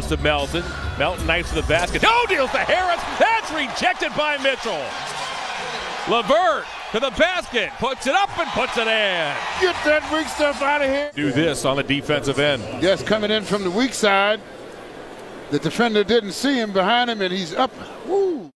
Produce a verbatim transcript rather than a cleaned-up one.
goes to Melton. Melton nice to the basket. No, deals to Harris. That's rejected by Mitchell. LeVert to the basket. Puts it up and puts it in. Get that weak stuff out of here. Do this on the defensive end. Yes, coming in from the weak side. The defender didn't see him behind him, and he's up. Woo.